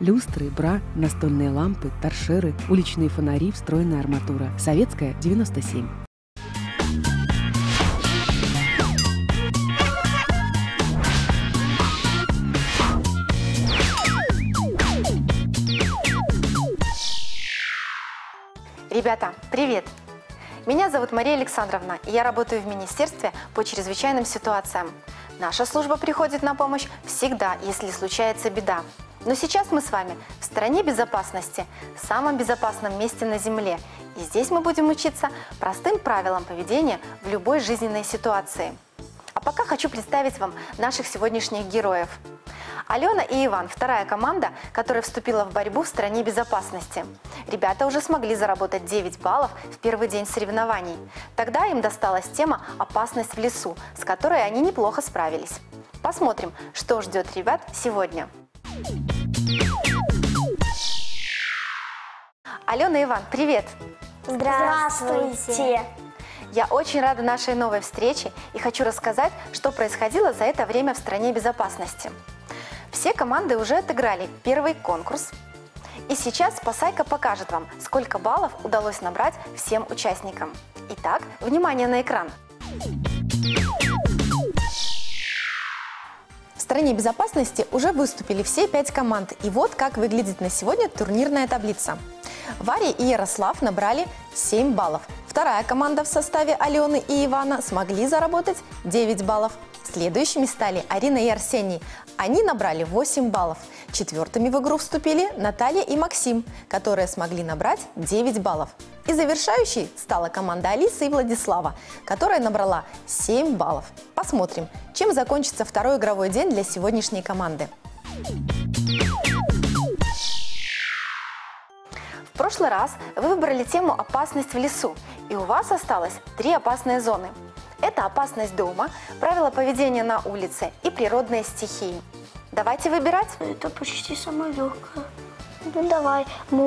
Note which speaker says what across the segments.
Speaker 1: Люстры, бра, настольные лампы, торшеры, уличные фонари, встроенная арматура. Советская, 97.
Speaker 2: Ребята, привет! Меня зовут Мария Александровна, и я работаю в Министерстве по чрезвычайным ситуациям. Наша служба приходит на помощь всегда, если случается беда. Но сейчас мы с вами в стране безопасности, в самом безопасном месте на Земле. И здесь мы будем учиться простым правилам поведения в любой жизненной ситуации. А пока хочу представить вам наших сегодняшних героев. Алена и Иван – вторая команда, которая вступила в борьбу в стране безопасности. Ребята уже смогли заработать 9 баллов в первый день соревнований. Тогда им досталась тема «Опасность в лесу», с которой они неплохо справились. Посмотрим, что ждет ребят сегодня. Алена и Иван, привет!
Speaker 3: Здравствуйте!
Speaker 2: Я очень рада нашей новой встрече и хочу рассказать, что происходило за это время в стране безопасности. Все команды уже отыграли первый конкурс. И сейчас Спасайка покажет вам, сколько баллов удалось набрать всем участникам. Итак, внимание на экран. В стране безопасности уже выступили все 5 команд. И вот как выглядит на сегодня турнирная таблица. Варя и Ярослав набрали 7 баллов. Вторая команда в составе Алены и Ивана смогли заработать 9 баллов. Следующими стали Арина и Арсений. Они набрали 8 баллов. Четвертыми в игру вступили Наталья и Максим, которые смогли набрать 9 баллов. И завершающей стала команда Алисы и Владислава, которая набрала 7 баллов. Посмотрим, чем закончится второй игровой день для сегодняшней команды. В прошлый раз вы выбрали тему «Опасность в лесу», и у вас осталось 3 опасные зоны. Это опасность дома, правила поведения на улице и природные стихии. Давайте выбирать.
Speaker 3: Это почти самое легкое.
Speaker 4: Ну давай,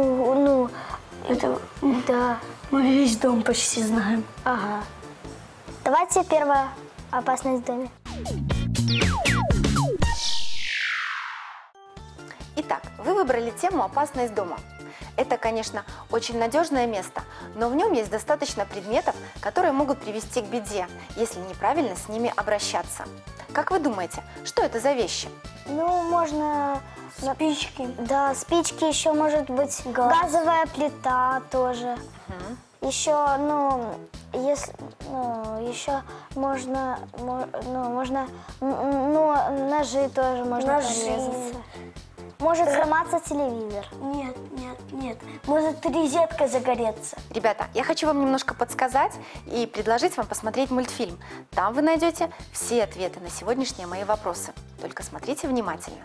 Speaker 3: Да, мы весь дом почти знаем.
Speaker 4: Ага. Давайте первая опасность в доме.
Speaker 2: Итак, вы выбрали тему «Опасность дома». Это, конечно, очень надежное место, но в нем есть достаточно предметов, которые могут привести к беде, если неправильно с ними обращаться. Как вы думаете, что это за вещи?
Speaker 4: Ну, можно...
Speaker 3: Спички.
Speaker 4: Да, спички, еще может быть газовая плита тоже. Еще, еще можно ножи тоже можно порезаться. Может сломаться телевизор.
Speaker 3: Нет. Может розетка загореться.
Speaker 2: Ребята, я хочу вам немножко подсказать и предложить вам посмотреть мультфильм. Там вы найдете все ответы на сегодняшние мои вопросы. Только смотрите внимательно.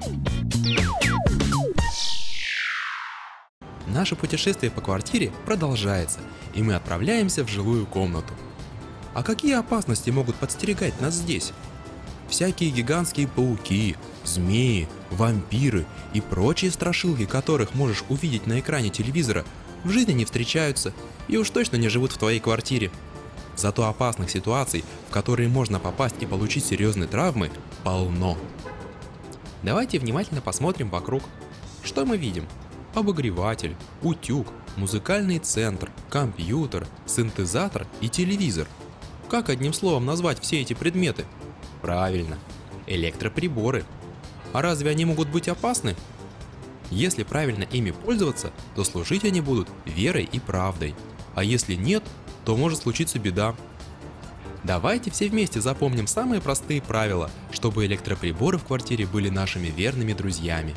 Speaker 5: Наше путешествие по квартире продолжается, и мы отправляемся в жилую комнату. А какие опасности могут подстерегать нас здесь? Всякие гигантские пауки, змеи, вампиры и прочие страшилки, которых можешь увидеть на экране телевизора, в жизни не встречаются и уж точно не живут в твоей квартире. Зато опасных ситуаций, в которые можно попасть и получить серьезные травмы, полно. Давайте внимательно посмотрим вокруг. Что мы видим? Обогреватель, утюг, музыкальный центр, компьютер, синтезатор и телевизор. Как одним словом назвать все эти предметы? Правильно, электроприборы. А разве они могут быть опасны? Если правильно ими пользоваться, то служить они будут верой и правдой. А если нет, то может случиться беда. Давайте все вместе запомним самые простые правила, чтобы электроприборы в квартире были нашими верными друзьями.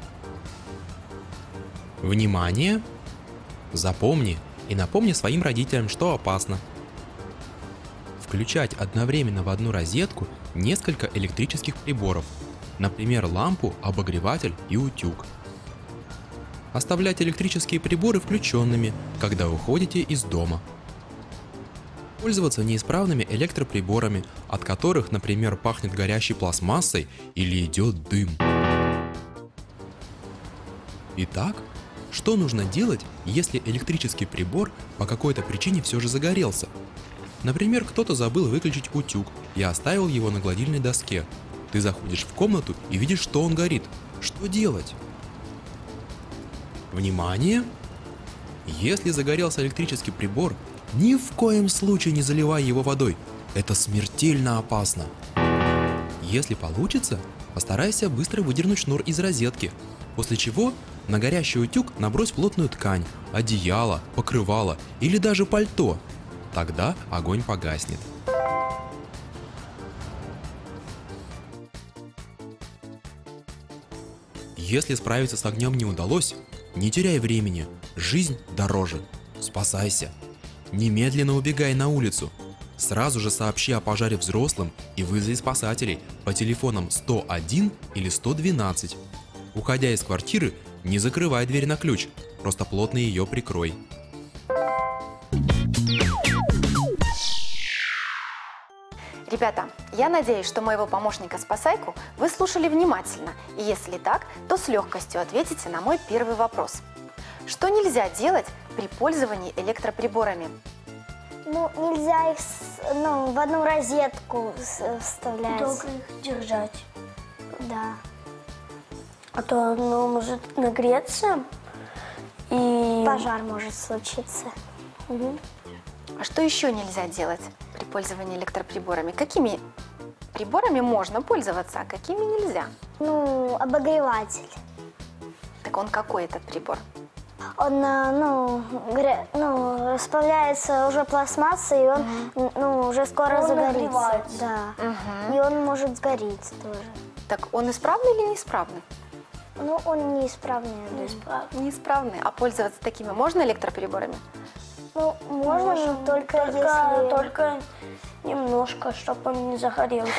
Speaker 5: Внимание! Запомни и напомни своим родителям, что опасно. Включать одновременно в одну розетку несколько электрических приборов, например, лампу, обогреватель и утюг. Оставлять электрические приборы включенными, когда уходите из дома. Пользоваться неисправными электроприборами, от которых, например, пахнет горящей пластмассой или идет дым. Итак, что нужно делать, если электрический прибор по какой-то причине все же загорелся? Например, кто-то забыл выключить утюг и оставил его на гладильной доске. Ты заходишь в комнату и видишь, что он горит. Что делать? Внимание! Если загорелся электрический прибор, ни в коем случае не заливай его водой. Это смертельно опасно. Если получится, постарайся быстро выдернуть шнур из розетки, после чего на горящий утюг набрось плотную ткань, одеяло, покрывало или даже пальто. Тогда огонь погаснет. Если справиться с огнем не удалось, не теряй времени, жизнь дороже. Спасайся. Немедленно убегай на улицу. Сразу же сообщи о пожаре взрослым и вызови спасателей по телефонам 101 или 112. Уходя из квартиры, не закрывай дверь на ключ, просто плотно ее прикрой.
Speaker 2: Ребята, я надеюсь, что моего помощника-спасайку вы слушали внимательно, и если так, то с легкостью ответите на мой первый вопрос. Что нельзя делать при пользовании электроприборами?
Speaker 4: Ну, нельзя их в одну розетку вставлять.
Speaker 3: Долго их держать.
Speaker 4: Да.
Speaker 3: А то оно может нагреться и...
Speaker 4: Пожар может случиться.
Speaker 2: А что еще нельзя делать при пользовании электроприборами? Какими приборами можно пользоваться, а какими нельзя?
Speaker 4: Ну, обогреватель.
Speaker 2: Так он какой этот прибор?
Speaker 4: Он, расплавляется уже пластмассой, и он, уже скоро
Speaker 3: Он
Speaker 4: загорится.
Speaker 3: нагревается.
Speaker 4: Да. И он может сгореть тоже.
Speaker 2: Так он исправный или неисправный?
Speaker 4: Ну, он неисправный.
Speaker 2: Неисправный. А пользоваться такими можно электроприборами?
Speaker 4: Ну, можно, но только если...
Speaker 3: Только немножко, чтобы он не загорелся.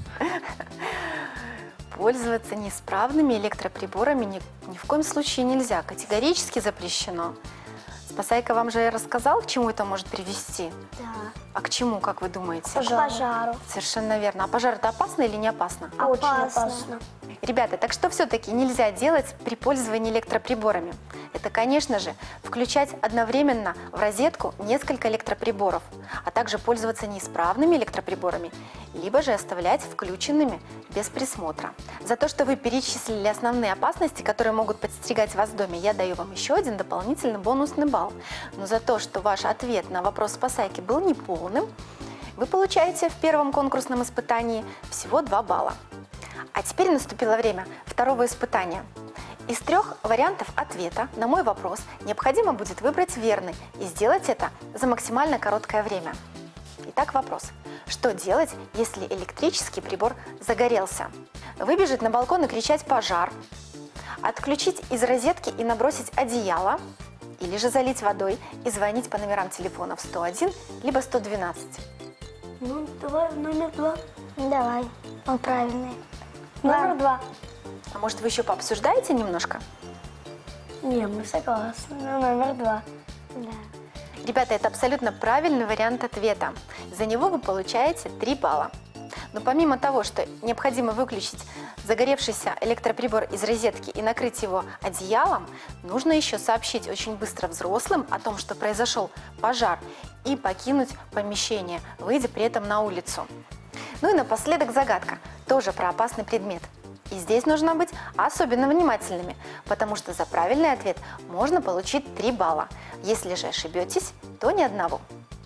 Speaker 2: Пользоваться неисправными электроприборами ни в коем случае нельзя, категорически запрещено. Спасайка вам же рассказал, к чему это может привести?
Speaker 4: Да.
Speaker 2: А к чему, как вы думаете?
Speaker 4: К пожару.
Speaker 2: Совершенно верно. А пожар это опасно или не опасно?
Speaker 3: Очень опасно.
Speaker 2: Ребята, так что все-таки нельзя делать при пользовании электроприборами? Это, конечно же, включать одновременно в розетку несколько электроприборов, а также пользоваться неисправными электроприборами, либо же оставлять включенными без присмотра. За то, что вы перечислили основные опасности, которые могут подстерегать вас в доме, я даю вам еще один дополнительный бонусный балл. Но за то, что ваш ответ на вопрос спасайки был неполным, вы получаете в первом конкурсном испытании всего 2 балла. А теперь наступило время второго испытания. Из 3 вариантов ответа на мой вопрос необходимо будет выбрать верный и сделать это за максимально короткое время. Итак, вопрос. Что делать, если электрический прибор загорелся? Выбежать на балкон и кричать «пожар», отключить из розетки и набросить одеяло, или же залить водой и звонить по номерам телефонов 101 либо 112.
Speaker 3: Ну, давай номер 2.
Speaker 4: Давай, он правильный. Номер 2.
Speaker 2: А может, вы еще пообсуждаете немножко?
Speaker 3: Не, мы согласны. Номер 2.
Speaker 4: Да.
Speaker 2: Ребята, это абсолютно правильный вариант ответа. За него вы получаете 3 балла. Но помимо того, что необходимо выключить загоревшийся электроприбор из розетки и накрыть его одеялом, нужно еще сообщить очень быстро взрослым о том, что произошел пожар, и покинуть помещение, выйдя при этом на улицу. Ну и напоследок загадка, тоже про опасный предмет. И здесь нужно быть особенно внимательными, потому что за правильный ответ можно получить 3 балла. Если же ошибетесь, то ни одного.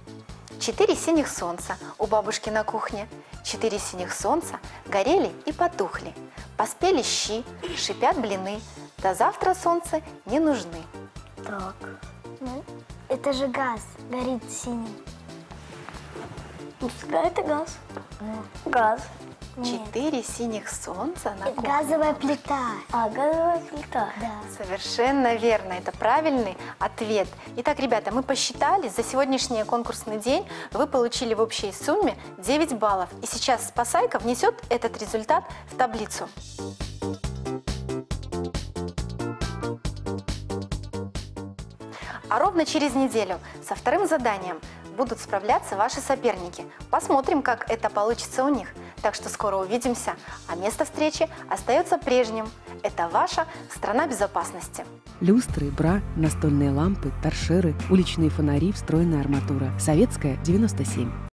Speaker 2: 4 синих солнца у бабушки на кухне, 4 синих солнца горели и потухли. Поспели щи, шипят блины, до завтра солнце не нужны.
Speaker 3: Так.
Speaker 4: Ну, это же газ, горит синий.
Speaker 3: Ну, всегда это газ. Газ.
Speaker 2: 4 синих солнца на кухне.
Speaker 4: Газовая плита.
Speaker 3: А, газовая плита.
Speaker 4: Да.
Speaker 2: Совершенно верно, это правильный ответ. Итак, ребята, мы посчитали, за сегодняшний конкурсный день вы получили в общей сумме 9 баллов. И сейчас спасайка внесет этот результат в таблицу. А ровно через неделю со вторым заданием будут справляться ваши соперники. Посмотрим, как это получится у них. Так что скоро увидимся, а место встречи остается прежним. Это ваша страна безопасности.
Speaker 1: Люстры, бра, настольные лампы, торшеры, уличные фонари, встроенная арматура. Советская, 97.